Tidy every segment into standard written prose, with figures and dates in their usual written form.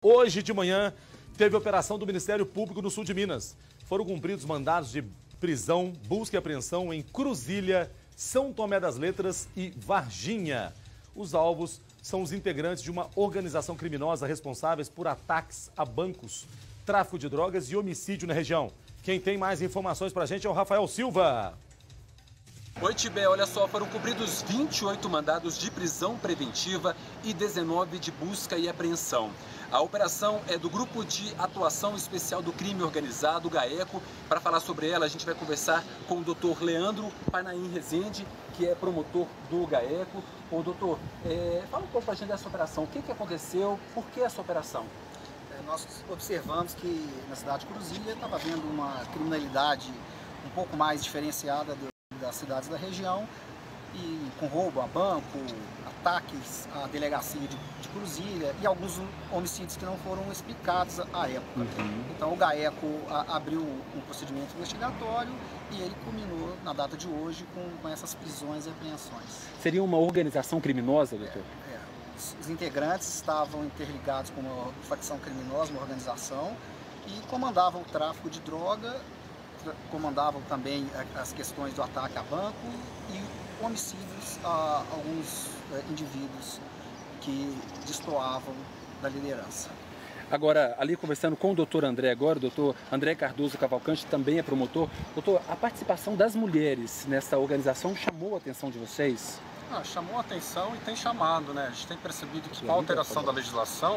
Hoje de manhã, teve operação do Ministério Público no sul de Minas. Foram cumpridos mandados de prisão, busca e apreensão em Cruzília, São Tomé das Letras e Varginha. Os alvos são os integrantes de uma organização criminosa responsáveis por ataques a bancos, tráfico de drogas e homicídio na região. Quem tem mais informações pra gente é o Rafael Silva. Oi, Tibé, olha só, foram cumpridos 28 mandados de prisão preventiva e 19 de busca e apreensão. A operação é do Grupo de Atuação Especial do Crime Organizado, GAECO. Para falar sobre ela, a gente vai conversar com o doutor Leandro Panaim Rezende, que é promotor do GAECO. Ô, doutor, fala um pouco para a gente dessa operação. O que aconteceu? Por que essa operação? Nós observamos que na cidade de Cruzília estava havendo uma criminalidade um pouco mais diferenciada das cidades da região, e com roubo a banco, ataques à delegacia de Cruzília e alguns homicídios que não foram explicados à época. Então o GAECO abriu um procedimento investigatório e ele culminou na data de hoje com essas prisões e apreensões. Seria uma organização criminosa, doutor? Os integrantes estavam interligados com uma facção criminosa, uma organização, e comandavam o tráfico de droga, comandavam também as questões do ataque a banco e homicídios a alguns indivíduos que destoavam da liderança. Agora, ali conversando com o doutor André agora, o doutor André Cardoso Cavalcante também é promotor. Doutor, a participação das mulheres nessa organização chamou a atenção de vocês? Chamou a atenção e tem chamado, né? A gente tem percebido que com a alteração da legislação,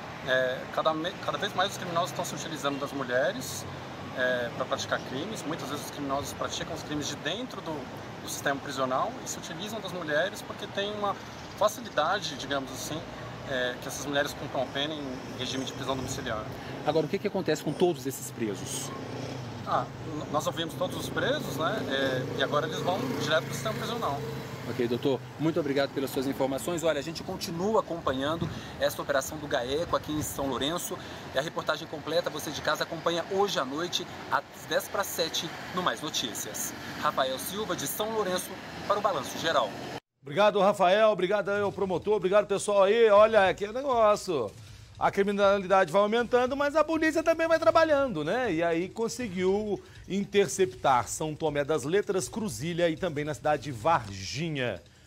cada vez mais os criminosos estão se utilizando das mulheres para praticar crimes. Muitas vezes os criminosos praticam os crimes de dentro do sistema prisional e se utilizam das mulheres porque tem uma facilidade, digamos assim, que essas mulheres cumpram a pena em regime de prisão domiciliar. Agora, o que acontece com todos esses presos? Nós ouvimos todos os presos, né? E agora eles vão direto para o sistema prisional. Ok, doutor, muito obrigado pelas suas informações. Olha, a gente continua acompanhando essa operação do GAECO aqui em São Lourenço. E a reportagem completa você de casa acompanha hoje à noite, às 10:07, no Mais Notícias. Rafael Silva, de São Lourenço, para o Balanço Geral. Obrigado, Rafael. Obrigado aí ao promotor. Obrigado, pessoal aí. Olha, que negócio. A criminalidade vai aumentando, mas a polícia também vai trabalhando, né? E aí conseguiu interceptar São Tomé das Letras, Cruzília e também na cidade de Varginha.